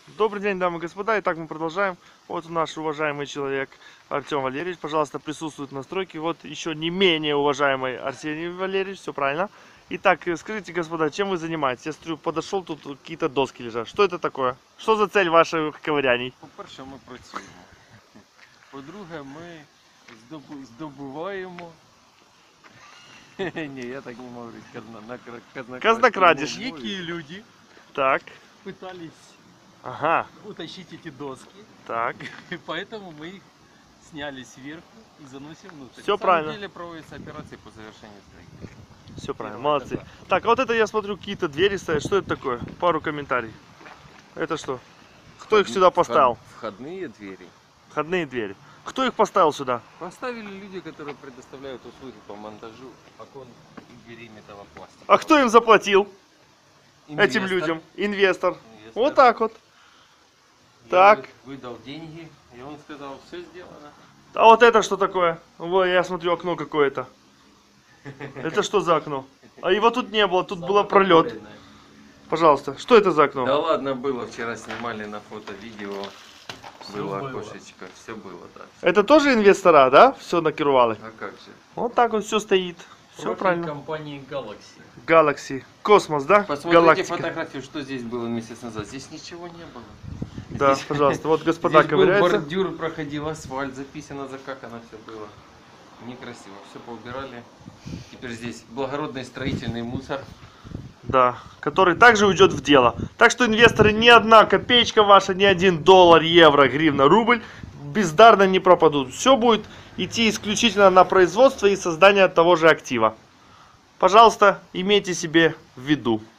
Добрый день, дамы и господа. Итак, мы продолжаем. Вот наш уважаемый человек Артем Валерьевич, пожалуйста, присутствует на стройке. Вот еще не менее уважаемый Арсений Валерьевич, все правильно. Итак, скажите, господа, чем вы занимаетесь? Я смотрю, подошел, тут какие-то доски лежат. Что это такое? Что за цель ваших ковыряний? По-перше, ми працюємо. По-друге, ми здобуваємо. Ні, я так не можу говорити. Казнокрадіж. Некие люди Так, пытались ага, утащить эти доски, так. и поэтому мы их сняли сверху и заносим внутрь. Всё На правильно. самом деле проводятся операции по завершению строительства. Все правильно, Первого молодцы. этажа. Так, а вот это я смотрю, какие-то двери стоят. Что это такое? Пару комментариев. Это что? Кто их сюда поставил? Входные двери. Входные двери. Кто их поставил сюда? Поставили люди, которые предоставляют услуги по монтажу окон и дверей металлопластика. А кто им заплатил? Инвестор. Этим людям? Инвестор. Инвестор. Вот так вот. Я Так. выдал деньги, и он сказал, все сделано. А вот это что такое? Вот я смотрю, окно какое-то. Это что за окно? А его тут не было, тут было пролет. Пожалуйста, что это за окно? Да ладно, было, вчера снимали на фото, видео. Всё Было было. окошечко, все было, да. Это тоже инвестора, да? Все накировали. А как же? Вот так вот все стоит. Все Профиль правильно. компании Galaxy. Galaxy. Космос, да? Посмотрите Галактика. фотографию, что здесь было месяц назад. Здесь ничего не было. Да, Здесь- пожалуйста. Вот господа Здесь был ковыряются. бордюр, проходил асфальт, записано, закакано все было. Некрасиво, все поубирали. Теперь здесь благородный строительный мусор. Да, который также уйдет в дело. Так что, инвесторы, ни одна копеечка ваша, ни один доллар, евро, гривна, рубль бездарно не пропадут. Все будет идти исключительно на производство и создание того же актива. Пожалуйста, имейте себе в виду.